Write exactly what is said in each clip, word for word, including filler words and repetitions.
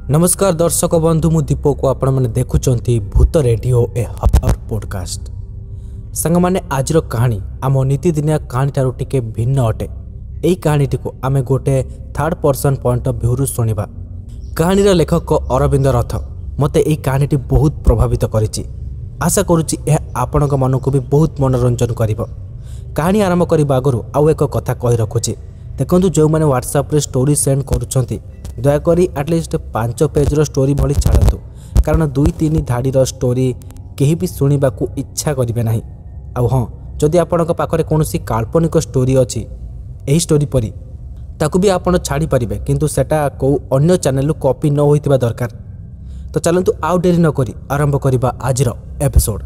नमस्कार दर्शक बंधु मु दीपक को आपण मैंने देखुंत भूत रेडियो ए हॉर पॉडकास्ट सांग मैंने आज कहानी आम नीतिदिनिया कहानी ठारू टिके भिन्न अटे। यही कहानी टी को आम गोटे third person point of view शुणा। कहानीर लेखक अरविंद रथ मते यही कहानी टी बहुत प्रभावित करिछि। आशा करुछि यह आपण मन को भी बहुत मनोरंजन करिवो। कहानी आरंभ करने आगु आउ एक कथा कही रखुछि। देखंतु जो मैंने व्हाट्सएप रे स्टोरी सेंड करुछंती दयाकोरी एटलिस्ट पांच पेज रो स्टोरी भली छाड़तु, कारण दुई तीन धाड़ीर स्टोरी केही भी सुनिबा को इच्छा करिवे नाही। आउ हाँ, जदि आपणक पाखरे कोनोसी काल्पनिक स्टोरी अछि एही स्टोरी परी ताकू भी आपण छाड़ी पारिबे, किंतु सेटा को अन्य चैनल कॉपी न होइतिबा दरकार। तो चलंतु आउ डेरी न करी आरंभ करिबा आजिर एपिसोड।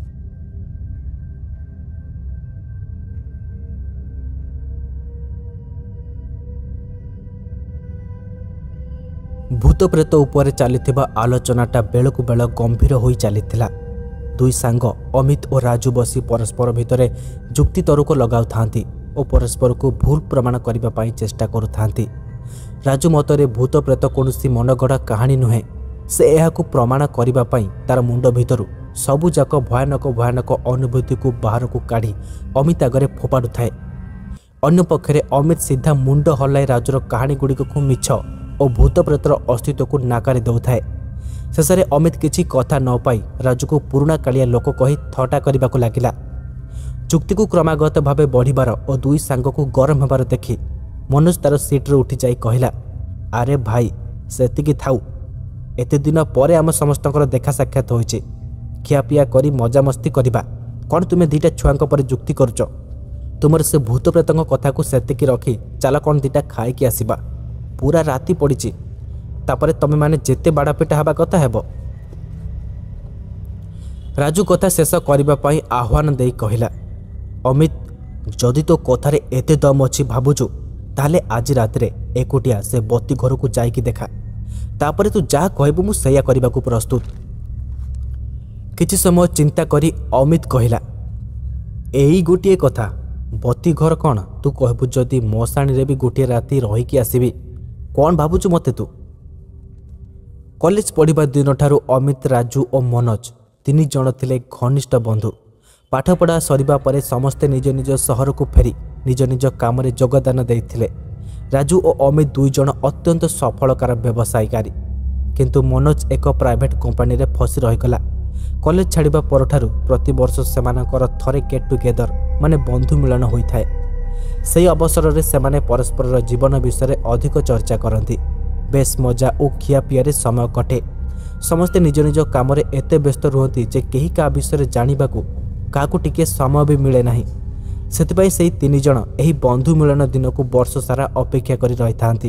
भूत प्रेत उपरे चलीथिबा आलोचनाटा बेलकु बेल गंभीर होई चलीथिला। दुई सांग अमित और राजू बसी परस्पर भितरे जुक्ति तर्क लगाउ थांती और परस्पर को भूल प्रमाण करबा पई चेष्टा करू थांती। राजू मतरे भूत प्रेत कोनोसी मनगढ़ा कहानी नुहे, से एहाकु प्रमाण करबा पई तार मुंड भितरु सबु जाक भयानक भयानक अनुभूति को बाहर को काढ़ी अमित आगरे फोपाडु थाए। अन्य पक्षरे अमित सीधा मुंड हल्लाई राजूर कहानी गुड़ी को मिछ और भूत प्रेतर अस्तित्व को नाकारी दौथाए। शेष में अमित किसी कथा न पाई राजू को पुराणा कालिया लोक कही थटा करने को लगिला। चुक्ति को क्रमागत भाव बढ़िबार और दुई सांग को गरम होबार देखी मनोज तार सीट्रे उठी जाई कहला, अरे भाई सेतिकी थाउ, एते दिन पर आम समस्तंकर देखा साक्षात होइछे, खियापिया करी मजामस्ती करिबा। कौन तुम्हें दीटा छुआंक पर जुक्ति करुच? तुमर से भूत प्रेतों कथा को सेतिकी रखी चला कौन दीटा खाई कि आसीबा। पूरा राति पड़ी तापरे तमे माने जेते बाड़ापिटा हवा कथा हेबो। राजू कथा शेष करबा पई आह्वान देई कहिला, अमित जदि तो कथारे एते दम अछि भाबुछु ताले आज रात्रे एकोटिया से बत्ती घर को जाइकी देखा, तापरे तू जा कहबो मु सैया करबा को प्रस्तुत। किछि समय चिंता करी अमित कहिला, एई गोटिए कथा, बत्ती घर कौन तू कहबु जदि मशाणी रे भी गोटिए राति रही कि आसीबी, कौन भावुचु मते तू? कॉलेज पढ़िबा दिन ठारू अमित, राजू और मनोज तीन जन थिले घनिष्ठ बंधु। पाठपढ़ा सरिबा परे समस्ते निज निज सहर को फेरी निज निज काम रे योगदान देइथिले। राजू और अमित दुई जन अत्यंत सफलकार व्यवसायकारी, किंतु मनोज एक प्राइवेट कंपनी रे फसी रहीगला। कॉलेज छाड़िबा पर ठारू प्रति वर्ष सेमानकर थरे गेट टुगेदर माने बंधु मिलन होइथाए। सही अवसर रे सेमाने परस्पर जीवन विषय अधिक चर्चा करती। बेस मजा और खियापिया समय कटे। समस्ते निज निज काम एते व्यस्त रुहति जे केही का विषय जानिबाकू काकू टिके समय भी मिले नाही। सेतिपई सेही तीन जण एही बंधु मिलन दिन को वर्ष सारा अपेक्षा करी रही थांती।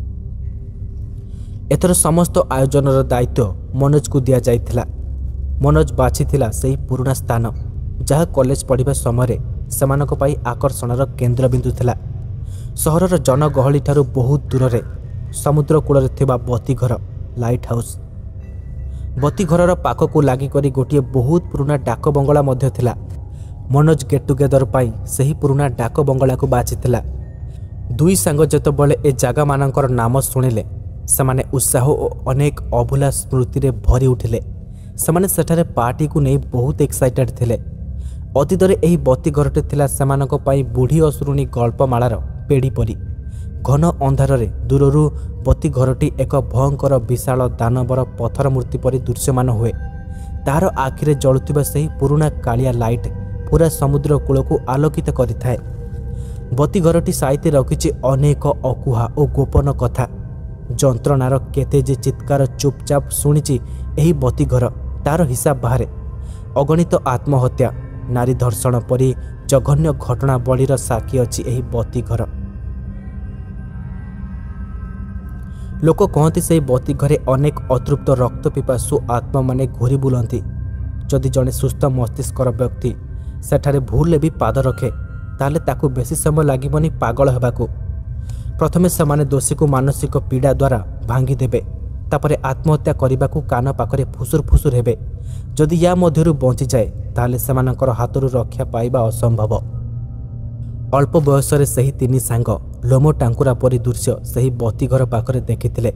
एथर समस्त आयोजन दायित्व मनोज को दिया जाइथिला। मनोज बाछिथिला सेही पुराना स्थान जहाँ कॉलेज पढ़िबा समय सेमानक पाई आकर्षणर केन्द्रबिंदु थिला। सहरर जनगहली ठारू बहुत दूर रे समुद्र कूल थिबा बत्ती घर लाइट हाउस। बत्ती घरर पाख को लागी करी गोटिए बहुत पुराना डाक बंगला मध्य थिला। मनोज गेट टुगेदर पाई सही पुराना डाक बंगला को बाछिथिला। दुई सांग जेतेबेले ए जागा मानकर नाम शुणिले सेमाने उत्साह और अनेक अभुला स्मृति रे भरी उठिले। सेमाने सेठारे पार्टी को नहीं बहुत एक्साइटेड थिले। अतीत एही बत्ती घरटे थिला सेमानक पाई बुढ़ी असुरुणी गल्पमालार पेड़ी परी। घन अंधार रे दूररू बत्ती घरटी एक भयंकर विशाल दानवर पथर मूर्ति परी दृश्यमान हुए। तार आखिरे जलुथिबा सेही पुराना कालिया लाइट पूरा समुद्र कूल को आलोकित करिथाए। बत्ती घरटी साइते रखिछि अनेक अकुहा और गोपन कथा। जंत्रणार केते जे चित्कार चुपचाप शुणिछि एही बत्ती घर तार हिसाब बाहरे। अगणित आत्महत्या, नारी धर्षण परी जघन्य घटना बलिर साक्षी अछि एही बत्ती घर। लोक कहती से बत्ती घरे अनेक अतृप्त रक्त पिपासु आत्मा माने घूरी बुलंती। जदि जड़े सुस्थ मस्तिष्कर व्यक्ति सेठारे भूल भी पाद रखे ताले ताकू बेसी समय लागिबनी पागल हेबाकू। प्रथमे सेमाने दोषी को मानसिक पीड़ा द्वारा भांगी देबे, तापरे आत्महत्या करने कान पाखरे फुसुर फुसुर हेबे। जदि या मध्यरु बंची जाए ताले सेमानकर हाथरू रक्षा पाइबा असंभव। अल्प बयसरे सही तीन सांग लोम टांकुरा परी दृश्य सही बत्ती घर पाखरे देखिथिले।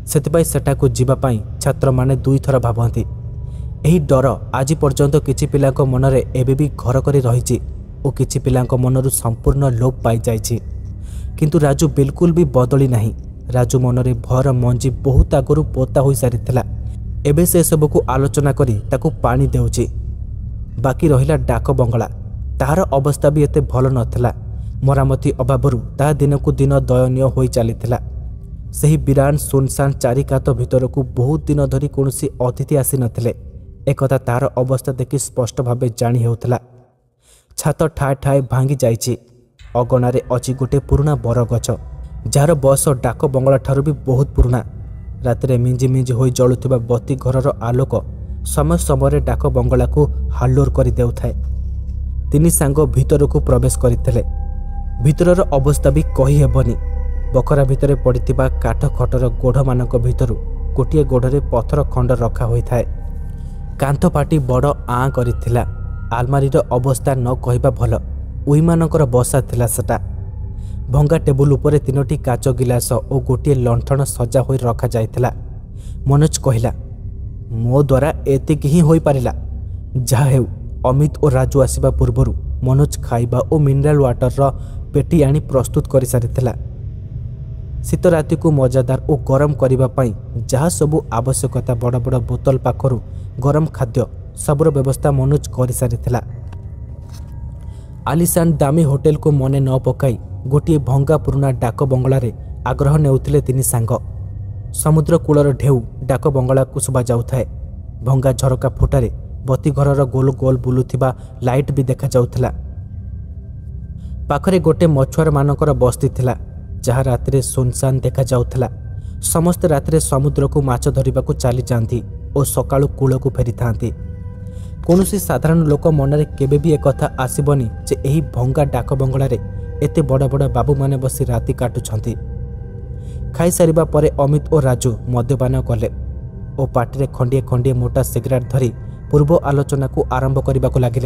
ସେଥିପାଇଁ ସେଠାକୁ ଯିବା ପାଇଁ ଛାତ୍ରମାନେ ଦୁଇଥର ଭାବନ୍ତି। ଏହି ଡର ଆଜି ପର୍ଯ୍ୟନ୍ତ କିଛି ପିଲାଙ୍କ ମନରେ ଏବେ ବି ଘର କରି ରହିଛି ଓ କିଛି ପିଲାଙ୍କ ମନରୁ ସମ୍ପୂର୍ଣ୍ଣ ଲୋପ ପାଇଯାଇଛି। କିନ୍ତୁ ରାଜୁ ବିଲକୁଲ ବି ବଦଳି ନାହିଁ। ରାଜୁ ମନରେ ଭୟର ମଞ୍ଜି ବହୁତ ଆଗରୁ ପୋତା ହୋଇସାରିଥିଲା। ଏବେ ସେ ସବୁକୁ ଆଲୋଚନା କରି ତାକୁ ପାଣି ଦେଉଛି। ବାକି ରହିଲା ଡାକ ବଙ୍ଗଳା। ତାହାର ଅବସ୍ଥା ବି ଏତେ ଭଲ ନଥିଲା। ମରାମତି ଅଭାବରୁ ତାହା ଦିନକୁ ଦିନ ଦୟନୀୟ ହୋଇ ଚାଲିଥିଲା। ସେହି ବିରାନ ସୁନସାନ ଚାରିକାତ ଭିତରକୁ ବହୁତ ଦିନ ଧରି କୌଣସି ଅତିଥି ଆସିନଥିଲେ। ଏକଥା ତାହାର ଅବସ୍ଥା ଦେଖି ସ୍ପଷ୍ଟ ଭାବେ ଜାଣି ହେଉଥିଲା। ଛାତ ଠାଏ ଠାଏ ଭାଙ୍ଗି ଯାଇଛି। ଅଗଣାରେ ଅଛି ଗୋଟିଏ ପୁରୁଣା ବରଗଛ, ଯାହାର ବୟସ ଡାକ ବଙ୍ଗଳା ଠାରୁ ବି ବହୁତ ପୁରୁଣା। ରାତିରେ ମିଞ୍ଜି ମିଞ୍ଜି ହୋଇ ଜଳୁଥିବା ବତି ଘରର ଆଲୋକ ସମୟ ସମୟରେ ଡାକ ବଙ୍ଗଳାକୁ ହାଲ୍ଲୋର କରି ଦେଉଥାଏ। ତିନି ସାଙ୍ଗ ଭିତରକୁ ପ୍ରବେଶ କରିଥିଲେ। ଭିତରର ଅବସ୍ଥା ବି କହିହେବନି। ବଖରା ଭିତରେ ପଡ଼ିଥିବା କାଠ ଖଟର ଗୋଢ଼ମାନଙ୍କ ଭିତରୁ ଗୋଟିଏ ଗୋଢ଼ରେ ପଥର ଖଣ୍ଡ ରଖା ହୋଇଥାଏ। କାନ୍ଥ ଫାଟି ବଡ଼ ଆଁ କରିଥିଲା। ଆଲମାରିର ଅବସ୍ଥା ନ କହିବା ଭଲ। ଉଇମାନଙ୍କର ବସା ଥିଲା ସେଟା। ଭଙ୍ଗା ଟେବୁଲ ଉପରେ ତିନୋଟି କାଚ ଗିଲାସ ଓ ଗୋଟିଏ ଲଣ୍ଠଣ ସଜା ହୋଇ ରଖାଯାଇଥିଲା। ମନୋଜ କହିଲା, ମୋ ଦ୍ୱାରା ଏତିକି ହିଁ ହୋଇପାରିଲା। ଯାହା ହେଉ, ଅମିତ ଓ ରାଜୁ ଆସିବା ପୂର୍ବରୁ ମନୋଜ ଖାଇବା ଓ ମିନେରାଲ ୱାଟରର ପେଟି ଆଣି ପ୍ରସ୍ତୁତ କରିସାରିଥିଲା। ଶୀତ ରାତିକୁ ମଜାଦାର ଓ ଗରମ କରିବା ପାଇଁ ଯାହା ସବୁ ଆବଶ୍ୟକତା ବଡ଼ ବଡ଼ ବୋତଲ ପାଖରୁ ଗରମ ଖାଦ୍ୟ ସବୁର ବ୍ୟବସ୍ଥା ମନୋଜ କରିସାରିଥିଲା। ଆଲିସାନ ଦାମୀ ହୋଟେଲକୁ ମନେ ନ ପକାଇ ଗୋଟିଏ ଭଙ୍ଗା ପୁରୁଣା ଡାକ ବଙ୍ଗଳାରେ ଆଗ୍ରହ ନେଉଥିଲେ ତିନି ସାଙ୍ଗ। ସମୁଦ୍ର କୂଳର ଢେଉ ଡାକ ବଙ୍ଗଳାକୁ ଶୁଭାଯାଉଥାଏ। ଭଙ୍ଗା ଝରକା ଫୁଟାରେ ବତି ଘରର ଗୋଲ ଗୋଲ ବୁଲୁଥିବା ଲାଇଟ୍ ବି ଦେଖାଯାଉଥିଲା। ପାଖରେ ଗୋଟିଏ ମଛୁଆରମାନଙ୍କର ବସ୍ତି ଥିଲା, ଯାହା ରାତିରେ ସୁନସାନ ଦେଖାଯାଉଥିଲା। ସମସ୍ତେ ରାତିରେ ସମୁଦ୍ରକୁ ମାଛ ଧରିବାକୁ ଚାଲିଯାଆନ୍ତି ଓ ସକାଳୁ କୂଳକୁ ଫେରିଥାନ୍ତି। କୌଣସି ସାଧାରଣ ଲୋକ ମନରେ କେବେ ବି ଏକଥା ଆସିବନି ଯେ ଏହି ଭଙ୍ଗା ଡାକ ବଙ୍ଗଳାରେ ଏତେ ବଡ଼ ବଡ଼ ବାବୁମାନେ ବସି ରାତି କାଟୁଛନ୍ତି। ଖାଇସାରିବା ପରେ ଅମିତ ଓ ରାଜୁ ମଦ୍ୟପାନ କଲେ ଓ ପାଟିରେ ଖଣ୍ଡିଏ ଖଣ୍ଡିଏ ମୋଟା ସିଗାରେଟ୍ ଧରି ପୂର୍ବ ଆଲୋଚନାକୁ ଆରମ୍ଭ କରିବାକୁ ଲାଗିଲେ।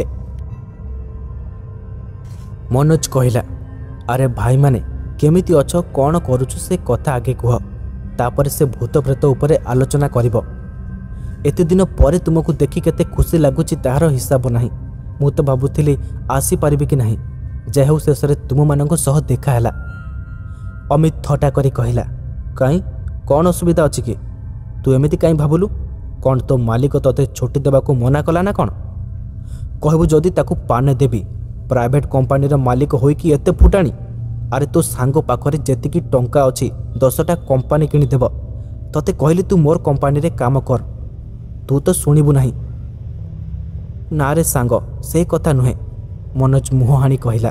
ମନୋଜ କହିଲା, ଆରେ ଭାଇମାନେ, କେମିତି ଅଛ, କ'ଣ କରୁଛୁ ସେ କଥା ଆଗେ କୁହ, ତାପରେ ସେ ଭୂତ ପ୍ରେତ ଉପରେ ଆଲୋଚନା କରିବ। ଏତେ ଦିନ ପରେ ତୁମକୁ ଦେଖି କେତେ ଖୁସି ଲାଗୁଛି ତାହାର ହିସାବ ନାହିଁ। ମୁଁ ତ ଭାବୁଥିଲି ଆସିପାରିବି କି ନାହିଁ। ଯାହା ହେଉ, ଶେଷରେ ତୁମମାନଙ୍କ ସହ ଦେଖା ହେଲା। ଅମିତ ଥଟ୍ଟା କରି କହିଲା, କାହିଁ, କ'ଣ ଅସୁବିଧା ଅଛି କି? ତୁ ଏମିତି କାହିଁ ଭାବିଲୁ? କ'ଣ ତୋ ମାଲିକ ତୋତେ ଛୁଟି ଦେବାକୁ ମନା କଲା ନା କ'ଣ? କହିବୁ ଯଦି ତାକୁ ପାନେ ଦେବି। ପ୍ରାଇଭେଟ କମ୍ପାନୀର ମାଲିକ ହୋଇକି ଏତେ ଫୁଟାଣି? ଆରେ ତୋ ସାଙ୍ଗ ପାଖରେ ଯେତିକି ଟଙ୍କା ଅଛି ଦଶଟା କମ୍ପାନୀ କିଣିଦେବ। ତୋତେ କହିଲି ତୁ ମୋର କମ୍ପାନୀରେ କାମ କର, ତୁ ତ ଶୁଣିବୁ ନାହିଁ। ନା ରେ ସାଙ୍ଗ, ସେ କଥା ନୁହେଁ, ମନୋଜ ମୁହଁ ହାଣି କହିଲା।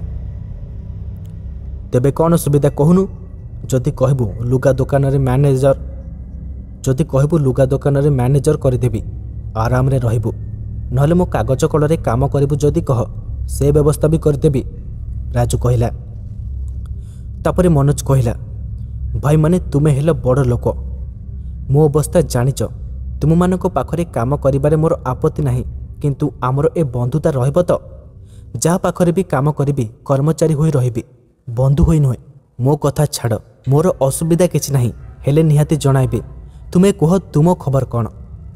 ତେବେ କ'ଣ ସୁବିଧା କହୁନୁ? ଯଦି କହିବୁ ଲୁଗା ଦୋକାନରେ ମ୍ୟାନେଜର ଯଦି କହିବୁ ଲୁଗା ଦୋକାନରେ ମ୍ୟାନେଜର କରିଦେବି, ଆରାମରେ ରହିବୁ। ନହେଲେ ମୋ କାଗଜ କଳରେ କାମ କରିବୁ ଯଦି କହ, ସେ ବ୍ୟବସ୍ଥା ବି କରିଦେବି, ରାଜୁ କହିଲା। ତାପରେ ମନୋଜ କହିଲା, ଭାଇମାନେ, ତୁମେ ହେଲ ବଡ଼ ଲୋକ, ମୋ ଅବସ୍ଥା ଜାଣିଛ। ତୁମମାନଙ୍କ ପାଖରେ କାମ କରିବାରେ ମୋର ଆପତ୍ତି ନାହିଁ, କିନ୍ତୁ ଆମର ଏ ବନ୍ଧୁତା ରହିବ ତ? ଯାହା ପାଖରେ ବି କାମ କରିବି କର୍ମଚାରୀ ହୋଇ ରହିବି, ବନ୍ଧୁ ହୋଇ ନୁହେଁ। ମୋ କଥା ଛାଡ଼, ମୋର ଅସୁବିଧା କିଛି ନାହିଁ, ହେଲେ ନିହାତି ଜଣାଇବି। ତୁମେ କୁହ, ତୁମ ଖବର କ'ଣ?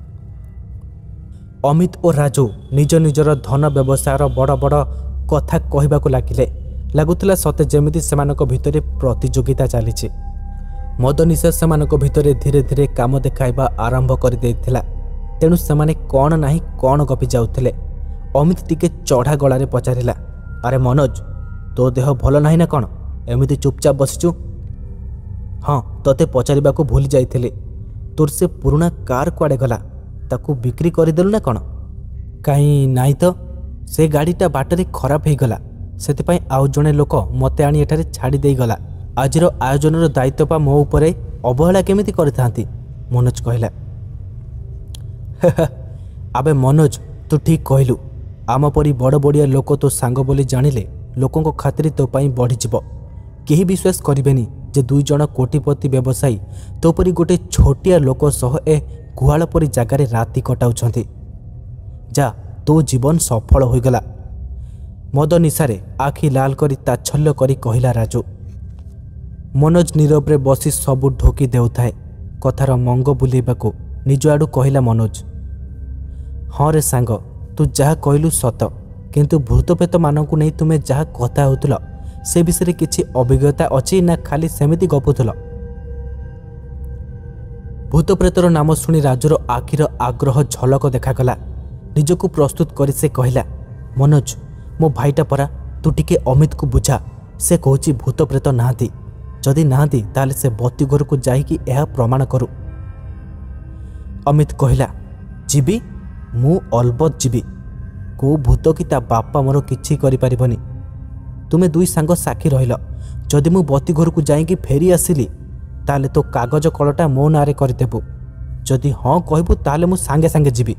ଅମିତ ଓ ରାଜୁ ନିଜ ନିଜର ଧନ ବ୍ୟବସାୟର ବଡ଼ ବଡ଼ କଥା କହିବାକୁ ଲାଗିଲେ। ଲାଗୁଥିଲା ସତେ ଯେମିତି ସେମାନଙ୍କ ଭିତରେ ପ୍ରତିଯୋଗିତା ଚାଲିଛି। ମଦ ନିଶା ସେମାନଙ୍କ ଭିତରେ ଧୀରେ ଧୀରେ କାମ ଦେଖାଇବା ଆରମ୍ଭ କରିଦେଇଥିଲା। ତେଣୁ ସେମାନେ କ'ଣ ନାହିଁ କ'ଣ ଗପି ଯାଉଥିଲେ। ଅମିତ ଟିକେ ଚଢ଼ା ଗଳାରେ ପଚାରିଲା, ଆରେ ମନୋଜ, ତୋ ଦେହ ଭଲ ନାହିଁ ନା କ'ଣ? ଏମିତି ଚୁପଚାପ ବସିଛୁ? ହଁ, ତୋତେ ପଚାରିବାକୁ ଭୁଲି ଯାଇଥିଲି। ତୋର ସେ ପୁରୁଣା କାର୍ କୁଆଡ଼େ ଗଲା? ତାକୁ ବିକ୍ରି କରିଦେଲୁ ନା କ'ଣ? କାହିଁ ନାହିଁ ତ, ସେ ଗାଡ଼ିଟା ବାଟରେ ଖରାପ ହେଇଗଲା। ସେଥିପାଇଁ ଆଉ ଜଣେ ଲୋକ ମୋତେ ଆଣି ଏଠାରେ ଛାଡ଼ି ଦେଇଗଲା। ଆଜିର ଆୟୋଜନର ଦାୟିତ୍ୱ ପା ମୋ ଉପରେ, ଅବହେଳା କେମିତି କରିଥାନ୍ତି? ମନୋଜ କହିଲା। ଆବେ ମନୋଜ, ତୁ ଠିକ୍ କହିଲୁ। ଆମ ପରି ବଡ଼ ବଡ଼ିଆ ଲୋକ ତୋ ସାଙ୍ଗ ବୋଲି ଜାଣିଲେ ଲୋକଙ୍କ ଖାତିର ତୋ ପାଇଁ ବଢ଼ିଯିବ। କେହି ବିଶ୍ୱାସ କରିବେନି ଯେ ଦୁଇ ଜଣ କୋଟିପତି ବ୍ୟବସାୟୀ ତୋ ପରି ଗୋଟେ ଛୋଟିଆ ଲୋକ ସହ ଏ ଗୁହାଳ ପରି ଜାଗାରେ ରାତି କଟାଉଛନ୍ତି। ଯା, ତୋ ଜୀବନ ସଫଳ ହୋଇଗଲା। ମଦ ନିଶାରେ ଆଖି ଲାଲ କରି ତାଚ୍ଛଲ୍ୟ କରି କହିଲା ରାଜୁ। ମନୋଜ ନୀରବରେ ବସି ସବୁ ଢୋକି ଦେଉଥାଏ। कथार मंग बुलेइबाकू निज आड़ू कहला मनोज। हाँ रे सांग, तू जहाँ कहलु सत, किंतु भूतप्रेत मानकू नहीं तुमे जहाँ कथा होतुल से विषय किछि अभिज्ञता अछि ना खाली सेमिति गपुथुल? भूतप्रेतर नाम शुणी राजुर आखिर आग्रह झलक देखागला। निजकू प्रस्तुत करी से कहला, मनोज मो भाईटा परा, तू टिके अमित को बुझा। से कहूची भूतप्रेत नाहांती, जदि नाहांती ताले से बत्ती घर को जाइकी यह प्रमाण करू। अमित कहला, जीवी मु अलबत जीवी। को भूत कि ता बापा मोर किछि करि परिबनी। तुमे दुई सांग साक्षी रहिल। जदि मु बत्ती घर को जाइकी फेरी आसिली ताले तो कागज कलटा मो नारे करदेबु। जदि हाँ कहबू ताले मु सांगे सांगे जीवी।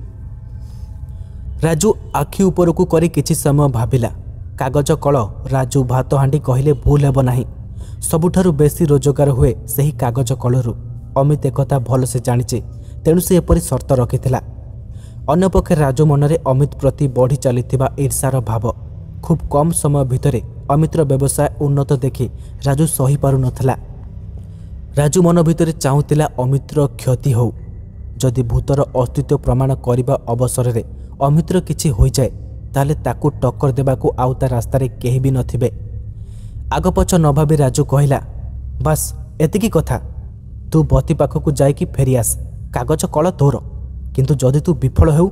राजू आखि उपरकू करी किछि समय भाबिला। कागज कल राजू भात हांडी कहले भूल हेब नाही। सबुठारु बेसी रोजगार हुए सही कागज कलरू। अमित एकथा भल से जानिचे, तेणु से एपरी शर्त रखिथिला। अन्यपक्षे राजू मनरे अमित प्रति बढ़ी चलिथिबा ईर्षार भाव। खूब कम समय भितरे अमितर व्यवसाय उन्नत देखि राजू सही पारु नथला। राजू मन भितरे चाहुतिला अमितर क्षति हो। जदि भूतर अस्तित्व प्रमाण करने अवसर में अमितर किछि होई जाए ताले ताकू टक्कर देबाकू आउ ता रास्तारे केही भी नथिबे। आगपछ न भाबी राजू कहला, बस एतिकी कथा। तू बती पाखकू जाइकी फेरी आस, कागज कल तोर, किंतु जदि तू विफल हेउ?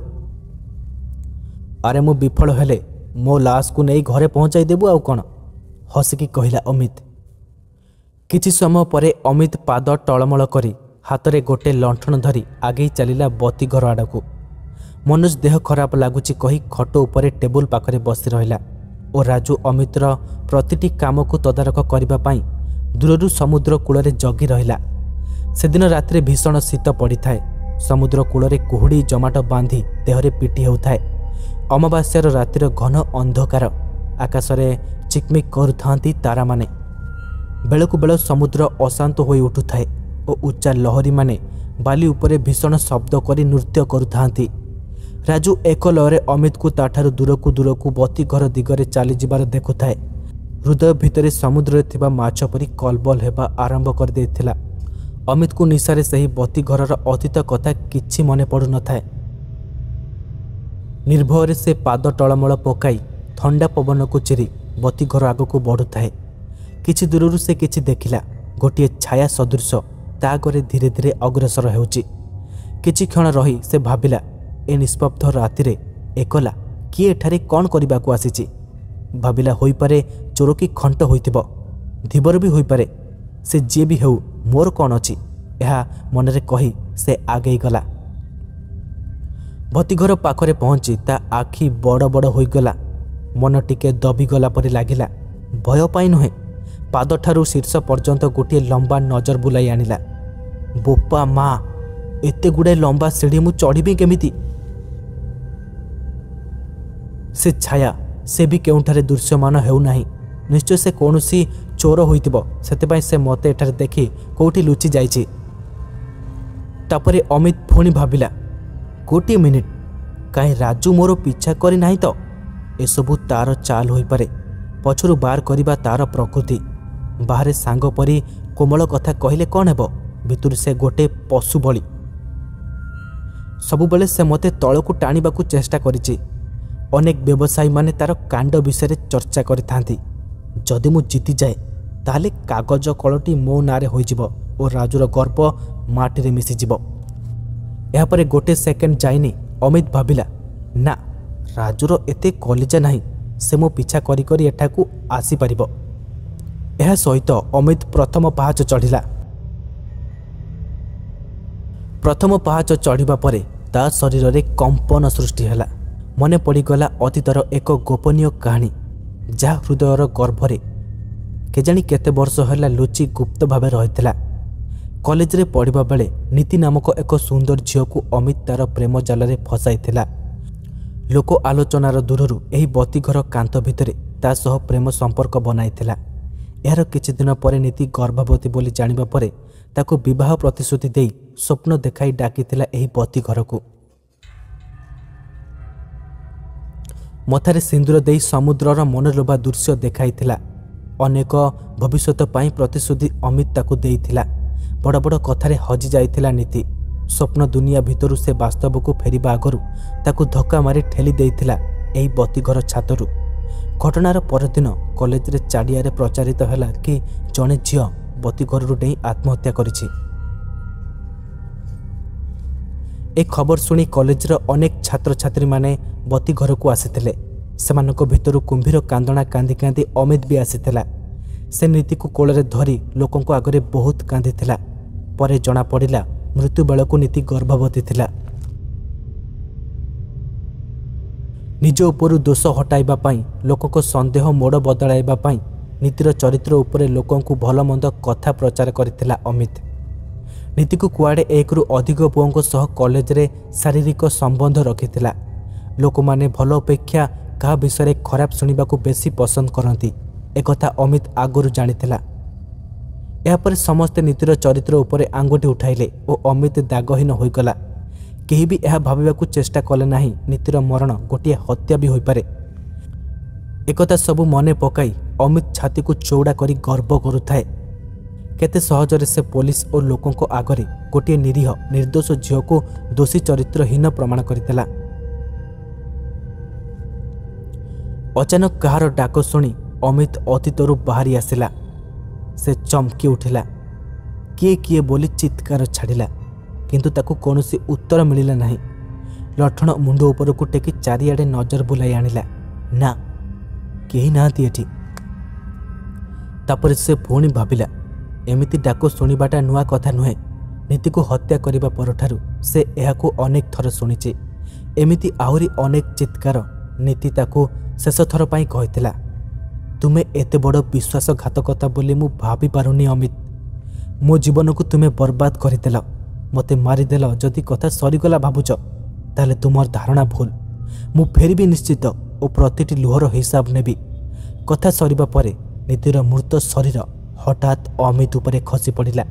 अरे मु विफल हेले मो लाश को नहीं घरे पहुंचाई देबू आउ कौन? हसिकी कहला अमित। किछि समय परे अमित पाद टळमळ करी हातरे गोटे लंठन धरी आगे चलिला बती घर आड़कू। मनोज देह खराब लगुच कही खट उपरे टेबुल पाखरे बसी रहिला और राजू अमितर प्रतिटी काम को तदारख करने दूररू समुद्र कूल जगी रहिला। सेदिन रात्रि भीषण शीत पड़ी थाए। समुद्र कूल कुहुड़ी जमाट बांधी देहरे पिटी होउथाए। अमावास्यार रातिर घन अंधकार, आकाशरे चिकमिक करुथांती तारा माने। बेलकु बेल समुद्र अशांत होई उठुथाए और उच्चा लहरी माने बाली उपरे भीषण शब्द करी नृत्य करुथांती। राजू एक लୟରେ अमित को ताठारु दूरकू दूरकू बती घर दिगरे चली जिबार देखुथाए। हृदय भितरे समुद्र थिबा माछ परी कलबल हेबा आरंभ कर देथिला। अमित को निशारे सही बती घरर अतीत कथा किछि मने पड़ु नथाए। निर्भୟରେ से पाद टळमळ पकाई ठंडा पवन को चिरी बती घर आगकू बढ़ुथाए। किछि दूररू से किछि देखिला, गोटे छाया सदृश ता आगरे धीरे धीरे अग्रसर हेउची। किछि क्षण रही से भाबिला, ए निष्पब्ध रातिरे एकला किए एठारे कौन करबाकू आसीची? भाबिला होई पारे चोर की खंट होइतिबो, धीबर भी होई पारे। से जे भी हेउ मोर कौन अछि एहा मनरे कही से आगे गला। भतीघर पाखरे पहुंची ता आखि बड़ बड़ होइगला। मन टिके दबिगला परि लागिला। भय पाई नुहे, पाद ठारू शीर्ष पर्यंत गोटे लंबा नजर बुलाई आनिला। बोपा माँ, एते गुड़े लंबा सीढ़ी मु चढ़ी केमिति? से छाया से भी केउठारे दृश्यमान हेउ नाही। निश्चय से कौनसी चोर होइतिबो, सेतेबाई से मते एठारे देखि कोठी लुचि जाइछि। तापरे अमित पुणी भाबिला, गोटे मिनिट, काहे राजू मोर पीछा करी नाही तो? एसबू तार चाल होई पारे, पछरु बार करिबा तार प्रकृति। बाहरे सांग परी कोमल कथा कहिले कौन हेबो, भितुर से गोटे पशु बली। सबुबले से मते तळकू टाणीबाकू चेष्टा करिछि। अनेक व्यवसायी माने तार कांड विषय चर्चा करिथांती। जदि मु जीति जाए ताले कागज कलटी मो नारे होइजिबो और राजूर गर्व माटी रे मिसिजिबो। एहा परे गोटे सेकेंड जाइनी अमित भाबिला, ना राजूर एते कलिजा नाही, से मो पीछा करी करी एठाकू आसी परिबो। एहा सहित अमित प्रथम पाहाच चढ़िला। प्रथम पाहाच चढ़िबा परे ता शरीर रे कंपन सृष्टि हैला। मने पड़ीगला अतीतर एक गोपनीय कहानी, जहाँ हृदयर गर्भरे केजाणी केते वर्ष हैला लुचि गुप्त भावे रहिथिला। कॉलेज रे पढ़िबा बेले नीति नामक एक सुंदर झील को अमित तार प्रेम जाल रे फसाइथिला। लोक आलोचनार दूररू एही बती घर कांत भितरे ता सह प्रेम संपर्क बनाइथिला। यार किछि दिन परे नीति गर्भवती बोली जानिबा परे ताको विवाह प्रतिश्रुति देई स्वप्न देखाई डाकिथिला एही बती घर को। मथारे सिंदूर देई समुद्रर मनलोभा दृश्य देखाइथिला। अनेक भविष्यत पाई प्रतिश्रुति अमित ताको देइथिला। बड़ बड़ कथारे हजि जाइथिला नीति। स्वप्न दुनिया भितरु से वास्तव को फेरिबा आगरु ताकू धक्का मारी ठेली देइथिला एही बतीघर छातरु। घटनार परदिन कॉलेज रे चाड़िया प्रचारित हैला कि जड़े झील बतीघर डेई आत्महत्या करिछि। ए खबर सुनी कॉलेज अनेक छात्र छात्री माने बतीघर को आसीथिले। सेमानक भितरु कुंभीर कांदणा कांदी कांदी अमित भी आसीथिला। से नीति को कोଳରେ धरी लोकंको आगरे बहुत कांदिथिला। परे जना पड़िला मृत्यु बेलକୁ नीति गर्भवती थिला। निज उपरु दोष हटाइबा पाई लोकको संदेह मोड़ बदलाइबा पाई नीतिर चरित्र उपरे लोकंको भल मंद कथा प्रचार करथिला अमित। नीति को कुआडे एक रु अधिक पुओंको सह कॉलेज रे शारीरिक संबंध रखिथिला। लोक माने भल अपेक्षा का विषय खराब सुनिबा को बेसी पसंद करंती एक कथा अमित आगुरु जानिथिला। यापर समस्ते नीतिर चरित्र उपरे आंगुठी उठाइले और अमित दागहीन होइगला। केही भी यह भाबिबाकू चेष्टा कले नाही नीतिर मरण गोटे हत्या भी होई पारे। एकथा सबु मने पकाई अमित छाती को चौड़ा करी गर्व करुथाए। केते सहजरे से पुलिस और लोकों को आगरे गोटे निरीह निर्दोष झील को दोषी चरित्रहीन प्रमाण करथिला। अचानक कहार डाक शुणी अमित अतीतरू बाहरी आसिला। से चमकी उठिला। किए किए बोली चित्कार छाड़िला किंतु ताकू कौनसी उत्तर मिलिला नहीं। लठण मुंड ऊपर को टेकी चारिआडे नजर बुलाई आनिला। ना केही नाहांती एठी। तापर से पुणी भाबिला एमिति डाक शुणिबाटा नुआ कथा नुहे। नीति को हत्या करिबा परठारु से एहाकू अनेक थर शुणिछि। एमिति आहुरी अनेक चित्कार नीति ताकू शेष थर पाई कहिथिला। तुमे एते बड़ विश्वासघातकता बोली मु भाभी पारुनी अमित। मो जीवन को तुमे बर्बाद करदेल। मते मारिदेल जदि कथा सरीगला भावुच ताले तुमर धारणा भूल। मु फेर भी निश्चित और प्रतिटी लुहर हिसाब नेबी। कथा सरीबा परे नीतिर मृत शरीर हठात अमित उपरे खसी पड़िला।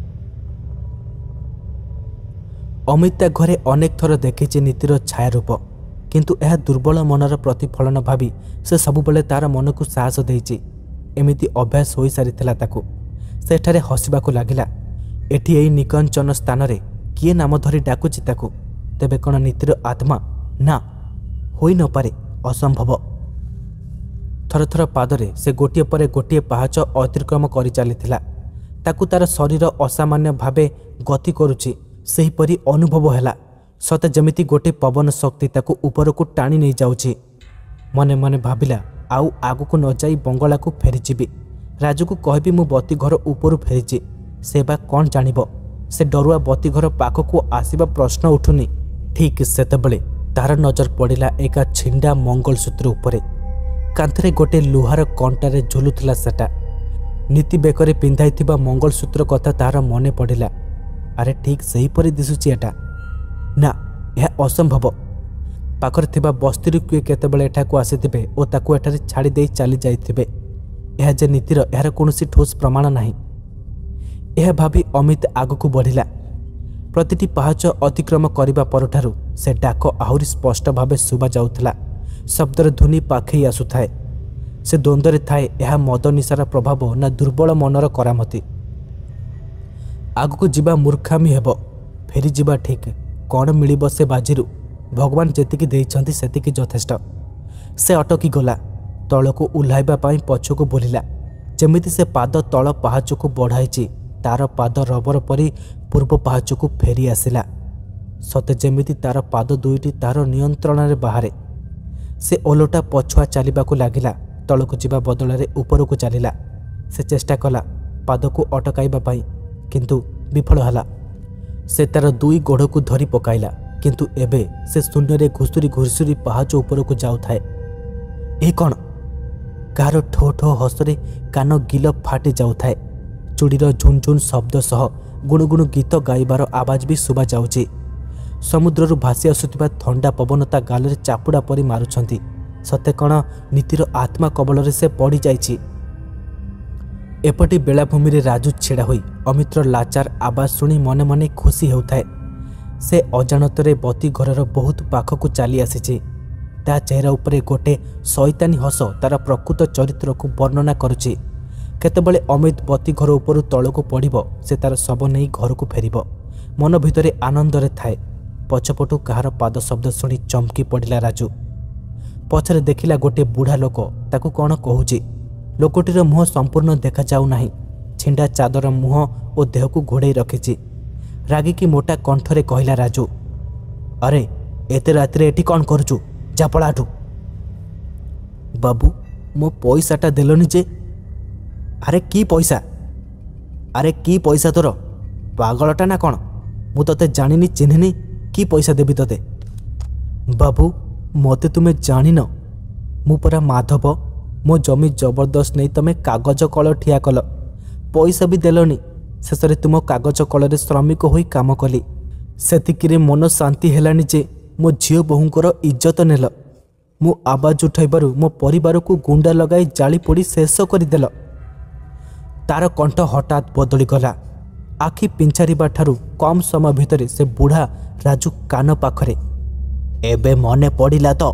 अमित ता घरे अनेक थर देखिछि नीतिर छाया रूप किंतु यह दुर्बल मनर प्रतिफलन भावी से सबुबले तार मन को साहस देइछि। एमिति अभ्यास होई सारिथिला ताकू। सेठारे हसिबाकू लागिला। एठी एई निकंचन स्थान रे किए नाम धरी डाकुछि ताकू। तेबे कोन नीतिर आत्मा? ना, होई न पारे, असंभव। थर थर पादरे से गोटिए परे गोटिए पाहाच अतिक्रम करि चलिथिला। ताकू तार शरीर असामान्य भावे गति करुछि सेहीपरि अनुभव हैला। सते जमिति गोटे पवन शक्ति ताकू ऊपर को टाणी नहीं जाउछि। मने मने भाबिला आउ आगु को न जाई बंगला को फेरिजिबी। राजू को कहबी मु बती घर ऊपर फेरिछि। से बा कौन जानिबो। से डरुआ बती घर पाख को आसीबा प्रश्न उठुनी। ठीक सेतेबेले तार नजर पड़िला एका छिंडा मंगलसूत्र उपरे। कांथरे गोटे लुहार कंटारे झुलुथिला सेटा। नीति बेकरे पिंधाइथिबा मंगलसूत्र कथा तार मने पड़िला। अरे ठीक सही परि दिसुछि एटा। ना, यह असंभव। पाखरे थिबा बस्तीरु किए केतेबेले एठाकू आसीथिबे ओ ताकू एठारे छाड़ी देई चली जाइथिबे। यह जे नीतिर यार कोनोसी ठोस प्रमाण नाही। यह भाभी अमित आगकू बढ़िला। प्रतिटी पाहाच अतिक्रम करिबा परठारु से डाक आहुरी स्पष्ट भावे सुबा जाउथिला। शब्दर ध्वनि पाखई आसुथाए। से द्वंद्वरे थाए यह मद निशार प्रभाव ना दुर्बल मनर करामती। आगकू जिबा मूर्खामी हेबो। फेरी जिबा ठीक। कौन मिलिब से बाजिरु भगवान जेतिकी देइछंती सेतिकी यथेष्ट। से अटकी गला। तलको उल्हाइबा पाई पछको बोलिला। जेमिति से पाद तल पाहाचको बढ़ाइछि तार पाद रबर परी पूर्व पाहाचको फेरी आसिला। सते जेमिति तार पाद दुईटी तार नियंत्रण रे बाहरे। से ओलोटा पछुआ चलिबाकू लागिला। तलको जिबा बदलरे ऊपरको चलिला। से चेष्टा कला पाद को अटकाइबा पाई किंतु विफल हला। से तार दुई गोड़ को धरी पकाइला किंतु एबे से शून्य रे घुसुरी घुसुरी पहाच ऊपर को जाउथाए। ए कौन? कार ठो ठो हसरे कान गिल फाटी जाउथाए। चूड़ीर झुनझुन शब्द सह गुणुगुणु गीत गाइबार आवाज भी सुबा जाउछि। समुद्ररु भासी आसुथिबा थंडा पवन ता गालरे चापुड़ा परी मारुछंती। सते कण नीतिर आत्मा कबलरे से पड़ी जाइछि। एपटी बेलाभूमि रे राजू छेड़ा होई अमित्र लाचार आवाज सुनी मने मने खुशी हेउथाए। से अजाणतरे बती घरर बहुत पाखकू चली आसीछि। ता चेहरा उपरे गोटे शैतानी हस तार प्रकृत चरित्र को वर्णना करुछि। केतेबेले अमित बती घर उपरू तलू पड़ब से तार शब नहीं घर को फेर मन भितर आनंदरे थाए। पछपटू कहार पाद शब्द शुणी चमकी पड़ा राजू। पछरे देखिला गोटे बुढ़ा लोक ताकू कौन कहूची। लोकटीर मुह संपूर्ण देखा जाऊ नाही। छिंडा चादर मुह और देह को घोड़े रखी। रागिकी मोटा कंठरे कहला राजू, अरे एते रात्रे एठी कौन करूचु, जा पलाठू। बाबू मो पैसाटा देलनी जे। अरे की पैसा? अरे की पैसा तोर? पागलटा ना कौन? मु तते जानिनी चिन्हिनी, की पैसा देवी तते? बाबू मते तुमे जानिन, मु परा माधव। मो जमी जबरदस्त नहीं तमे कागज कल ठिया कल, पैसा भी देलनी। शेषे तुम कागज कल श्रमिक होई काम कली। सेतिकिरे मन शांति हेलानी जे मो झील बोहूंकर इज्जत नेल। मु आवाज उठाइबारु मो परिवार को गुंडा लगाई जाली पोड़ी शेष करदेल। तार कंठ हठात बदली गला। आखि पिंछारिबा ठारू कम समय भितर से बुढ़ा राजू कान पाखरे, एबे मने पड़िला तो?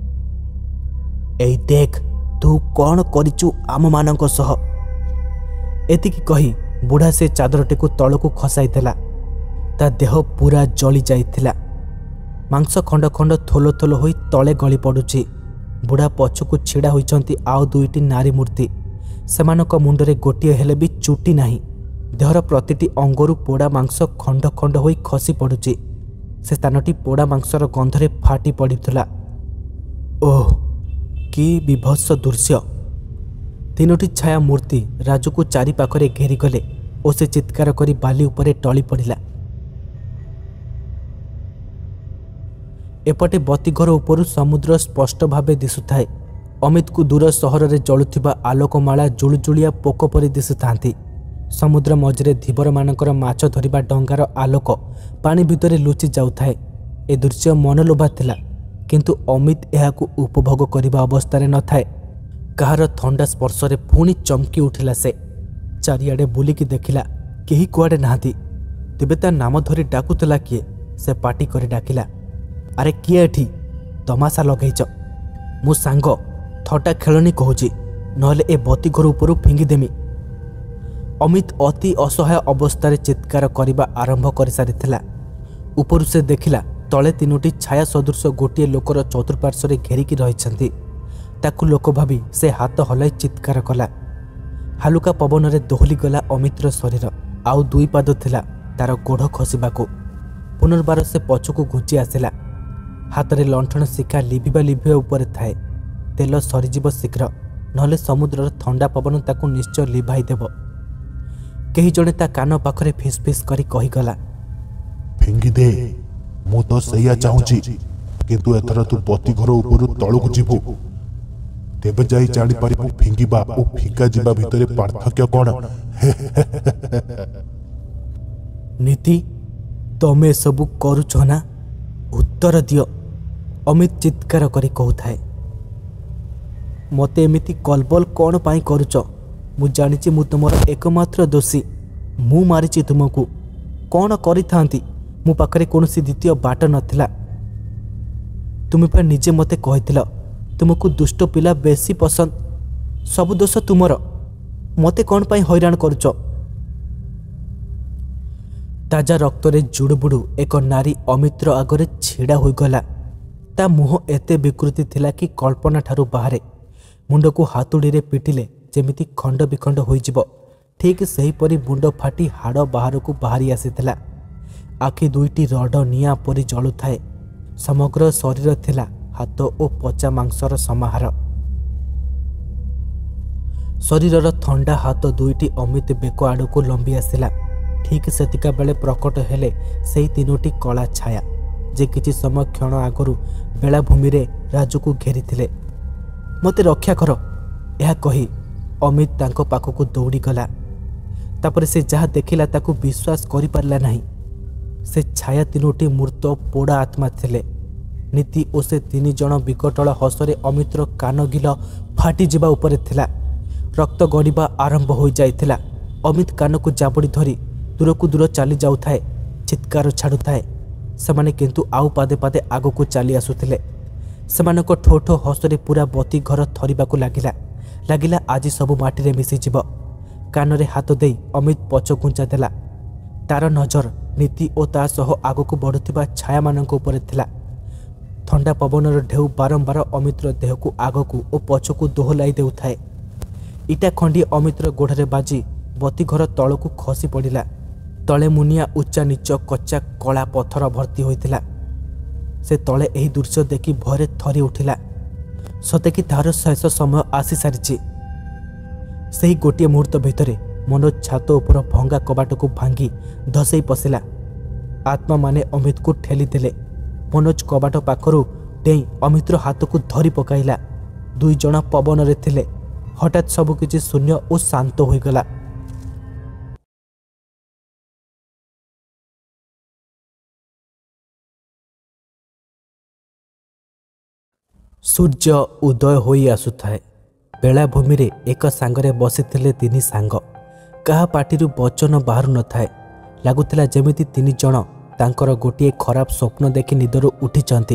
एई देख तू कौन करिचु आम मानक सह। एतिकी कही बुढ़ा से चादरटी को तलू खसाई देला। ता देह पूरा जली जाइथिला। मांस खंड खंड थोलो थोलो होई तले गली पड़ुची। बुढ़ा पछकु छिड़ा होइचंती आउ दुईटी नारी मूर्ति। सेमानक मुंडरे गोटिए हेले भी चुटी नाही। देहर प्रतिटी अंगरू पोड़ा मांस खंड खंड होई खसी पड़ुची। से स्थानटी पोड़ा मांसर गंधरे फाटी पड़िथुला। ओह कि विभत्स दृश्य! तीनोटी छाया मूर्ति राजू को चारि पाखरे घेरी गले और से चित्कार करी बाली उपरे टली पड़िला। एपटे बतीघर उपरू समुद्र स्पष्ट भावे दिशुଥାଏ। अमित को दूर सहर रे जलुथिबा आलोकमाला जुलजुलिया पोक परि दिशुथांती। समुद्र मझरे धीवर मानकर माछ धरिबा डंगार आलोक पानी भितरे लुचि जाउଥାଏ। ए दृश्य मनलोभा थिला, किंतु अमित एहाकू उपभोग करिबा अवस्था न थाए। कहार थंडा स्पर्श रे पुणी चमकी उठिला। से चारिआडे बुलिकी देखिला केही कुआडे नाहांती। तेबे ता नाम धरी डाकुतला किए? से पाटी करी डाकिला, अरे किए एठी तमाशा लगेइच? मु सांग थटा खेलनी कहूची, नहले ए बती घर उपरू फिंगी देमी। अमित अति असहाय अवस्था चित्कार करने आरंभ कर सारिथिला। उपरू से देखिला तले तीनोटी छाया सदृश गोटे लोकर चतुर्पार्श्व घेरिकी रहिछंती। ताकू लोक भावी से हाथ हलाई चित्कार कला। हालुका पवन रे दोहली गला अमितर शरीर। आउ दुई पाद थिला तार गोड़ खसिबाकू। पुनर्बार से पछकू घुंची आसिला। हाथ रे लंठन शिखा लिभिबा लिभिबा उपरे थाए। तेल सरीजीव शीघ्र, नहले समुद्रर थंडा पवन ताकू निश्चय लिभाई देव। केही जणे ता कान पाखरे फिस फिस करी कहीगला, फिंगी दे, मु तो सैया चाहूची, किंतु एथर तू बती घर उपरू तळुक जीवु, तेबे जाई जानि पारिबु फिंगीबा ओ फिंगा जीवा भितरे पार्थक्य कोन। नीति तमे सबु करूछ ना? उत्तर दियो। अमित चित्कार करी कहूଥାଏ। मते एमिति कलबल कौन पाई करूच? मु जानिछि मु तुमर एकमात्र दोषी। मु मारिछि तुमको। कौन करि थांती? मु पाखरे कोनोसी द्वितीय बाट नथिला। तुम पर निजे मते कहिथिल तुमको दुष्ट पिला बेसी पसंद। सब दोष तुमर। मते कौन पाई हैरान करूच? ताजा रक्तरे जुड़बुड़ू एक नारी अमित्र आगरे छिड़ा होगला। ता मुह एते विकृति थिला कि कल्पना ठारू बाहरे। मुंड को हातुड़ी रे पिटिले जेमिति खंड विखंड होइजिबो, ठीक सेहीपरि मुंड फाटी हाड़ बाहर को बाहरी आसीथिला। आखि दुईटी रड निया परि जलुଥାଏ। समग्र शरीर थिला हाथ और पचा मांसर समाहार। शरीरर थंडा हाथ दुईटी अमित बेक आड़ को लंबी आसिला। ठीक सेतिका बेले प्रकट हेले सेही तीनोटी कला छाया जे किछि समय क्षण आगरू बेलाभूमि रे राजू को घेरी थिले। मते रक्षा कर यह कही अमित तांको पाखकू दौड़ी गला। तापर से जहाँ देखिला ताकू विश्वास करि पारला नहीं। से छाया तीनोटी मूर्त पोड़ा आत्मा थिले। नीति और से तीन जन विकटल हसरे अमितर कान गिल फाटी जिबा उपरे थिला। रक्त गड़िबा आरंभ हो जाइथिला। अमित कान को जाबड़ी धरी दूर को दूर चली जाउଥାଏ, चित्कार छाड़ुଥାଏ। सेमाने किंतु आउ पादे पादे आगो को चली आसुथिले। सेमानक ठो ठो हसरे पूरा बती घर थरिबाकू लागिला। लागिला आज सब माटी रे मिसी जिवो। कानरे हाथ दे अमित पछ घुंचा देला। तार नजर नीति और ता सह आगक बढ़ुवा छाया मानक उपरे थिला। ठंडा पवनर ढेउ बारंबार अमितर देह को आगक और पछकू दोहलाई देउथाए। इटा खंडी अमितर गोड़े बाजी बती घर तल को खसी पड़ा। तले मुनिया उच्चा नीच कच्चा कला पत्थर भर्ती होइतिला। से तले एही दृश्य देखि भयरे थरी उठिला। सते कि तार शेष समय आसी सारिछि। सेही गोटे मुहूर्त भितरे मनोज छात उपर भंगा कबाट को भांगी धसई पशिला। आत्मा माने अमित को ठेली देले। मनोज कबाट पाखरु डेई अमितर हाथ को धरी पकाइला। दुई जण पवन रे थिले। हठात सबकिछि शून्य और शांत होइगला। सूर्य उदय होई आसुथाए। बेलाभूमि रे एक सांगरे बसिथिले तिनि सांग। कहा पाटिरु वचन बाहर न थाए। लागुथिला जेमिति तिनि जण तांकर गोटिए खराब स्वप्न देखि निदरु उठिचंती।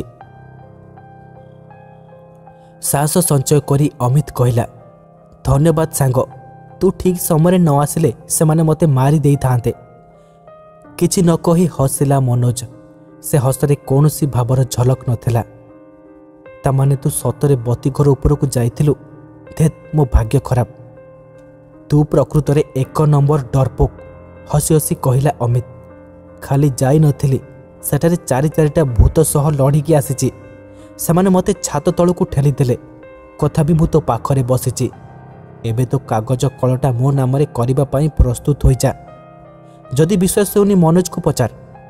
साहस संचय करी अमित कहिला, धन्यवाद सांग, तू ठीक समय न आसिले सेमाने मते मारी देई थांते। किछि न कही हसिला मनोज। से हसरे कौनसी भावर झलक नथिला। तामाने तू सतरे बती घर उपरकू जाइथिलु। धेत मो भाग्य खराब। तू प्रकृत रे एक नंबर डरपोक, हसी हसी कहिला अमित। खाली जाई नथिली, सेठारे चारि चारिटा भूत सह लड़िकी आसीची। सेमाने मते छात तळकू ठेली देले। कथा भी भूत पाखरे बसिची। एबे तो कागज कलटा मो नामरे करिबा पई प्रस्तुत होई जा। जदि विश्वास होनी मनोज को पचार।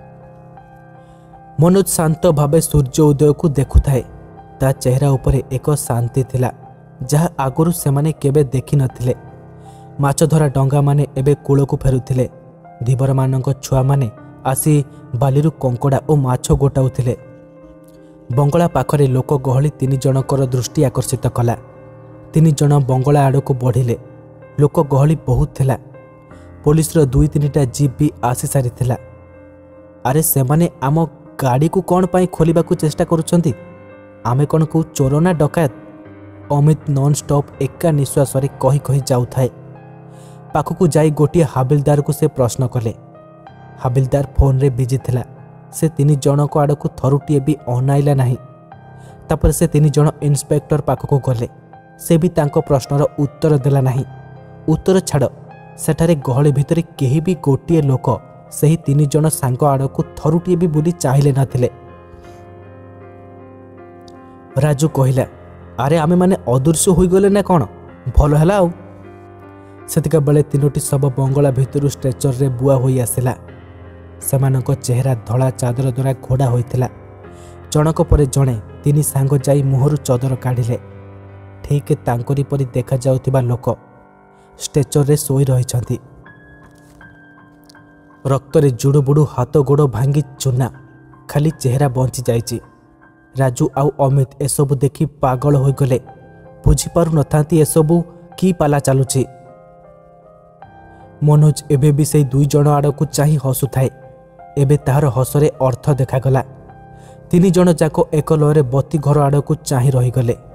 मनोज शांत भावे सूर्य उदय को देखुथाए। ता चेहरा उपरे एक शांति थिला जहा आगुरु सेमाने केबे देखि नथिले। माछ धरा डंगा माने एबे कूल को फेरुथिले। धीवर मानक छुआ माने आसी बालिरु कंकड़ा और माछ गोटाउथिले। बंगला पाखरे लोक गहली तीन जनकर दृष्टि आकर्षित कला। तीन जन बंगला आड़ को बढ़िले। लोक गहली बहुत थिला। पुलिस रो दुई तीनटा जीप भी आसी सारी थिला। अरे सेमाने आम गाड़ी को कौन पाई खोलिबा को चेष्टा करुछंती? आमे कौन को चोर ना डकायत? अमित नॉन स्टॉप एका निश्वास रे कही कही जाउथाए। पाखकू जाई गोटिए हाबिलदार को से प्रश्न कले। हाबिलदार फोन रे बिजी थिला। से तीन जन को आड़ को थरुटिए भी अनाइला नहीं। तापर से तीन जन इन्स्पेक्टर पाखकू गले। से भी तांको प्रश्नर उत्तर देला नहीं। उत्तर छाड़, सेठारे गहली भितरे केही भी गोटिए लोक सही तीन जन सांग आड़ को थरुटिए भी बुली चाहिले नथिले। राजू कहिला, अरे आमे माने अदृश्य होई गले ना कौन? भल हैला आउ। सेतिका बेले तीनोटी सब बंगला भितरु स्ट्रेचर रे बुआ होई आसिला। सेमानक चेहरा धड़ा चादर द्वारा घोड़ा होइतिला। जनक परे जणे तीन सांग जाई मुहरु चदर काढिले। ठीक तांकरी परि देखा जाउतिबा लोक स्ट्रेचर रे सोई रहिछंती। रक्त रे जुड़ुबुड़ु हाथ गोड़ भांगी चुना। खाली चेहरा बंची जाइछि। राजू आउ अमित एसबु देखि पागल हो गले। बुझी पारु नथांती एसबु की पाला चालुछि। मनोज एबे भी से दुई जण आड़ को चाही हसुथाए। एबे तार हसरे अर्थ देखागला। तीन जण जाक एक लयरे बती घर आड़ को चाही रही गले।